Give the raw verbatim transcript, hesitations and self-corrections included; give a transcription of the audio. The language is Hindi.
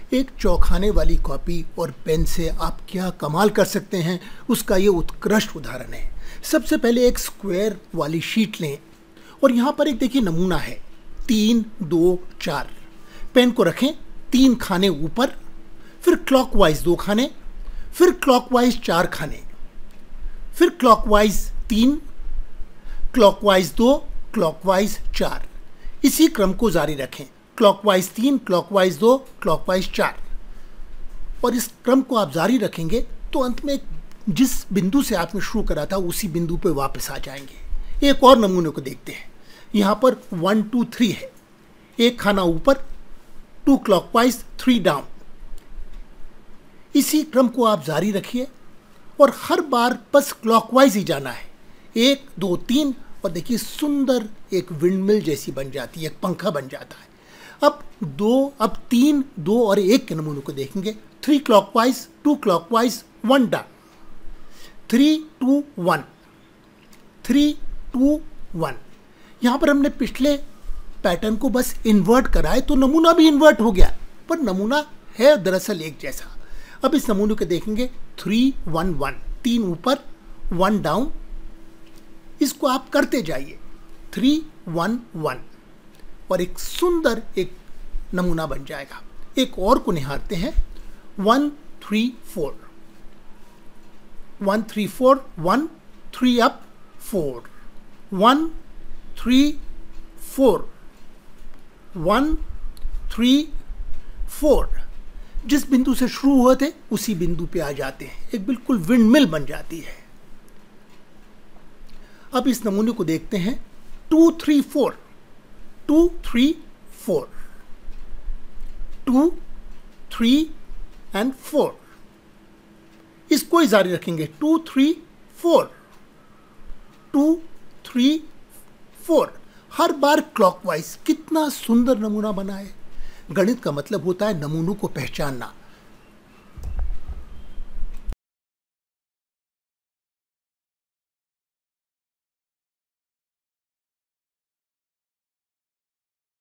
एक चौखाने वाली कॉपी और पेन से आप क्या कमाल कर सकते हैं, उसका ये उत्कृष्ट उदाहरण है। सबसे पहले एक स्क्वायर वाली शीट लें और यहाँ पर एक देखिए नमूना है, तीन दो चार। पेन को रखें तीन खाने ऊपर, फिर क्लॉकवाइज दो खाने, फिर क्लॉकवाइज चार खाने, फिर क्लॉकवाइज तीन, क्लॉकवाइज दो, क्लॉकवाइज चार। इसी क्रम को जारी रखें, क्लॉकवाइज तीन, क्लॉकवाइज दो, क्लॉकवाइज चार। और इस क्रम को आप जारी रखेंगे तो अंत में जिस बिंदु से आपने शुरू करा था उसी बिंदु पर वापस आ जाएंगे। एक और नमूने को देखते हैं। यहाँ पर वन टू थ्री है, एक खाना ऊपर, टू क्लॉकवाइज, थ्री डाउन। इसी क्रम को आप जारी रखिए और हर बार बस क्लॉकवाइज ही जाना है, एक दो तीन, और देखिए सुंदर एक विंडमिल जैसी बन जाती है, एक पंखा बन जाता है। अब दो, अब तीन, दो और एक के नमूनों को देखेंगे। Three clockwise, two clockwise, one down, three two one, three two one. यहाँ पर हमने पिछले पैटर्न को बस इन्वर्ट कराए तो नमूना भी इन्वर्ट हो गया, पर नमूना है दरअसल एक जैसा। अब इस नमूने को देखेंगे, थ्री वन वन, तीन ऊपर, वन डाउन। इसको आप करते जाइए, थ्री वन वन, और एक सुंदर एक नमूना बन जाएगा। एक और को निहारते हैं, one three four, one three four, one three up four, one three four, one three four. जिस बिंदु से शुरू हुए थे उसी बिंदु पे आ जाते हैं, एक बिल्कुल विंडमिल बन जाती है। अब इस नमूने को देखते हैं, two three four, two three four, two three and four. इसको ही जारी रखेंगे, two three four, two three four, हर बार क्लॉकवाइज। कितना सुंदर नमूना बना है। गणित का मतलब होता है नमूनों को पहचानना।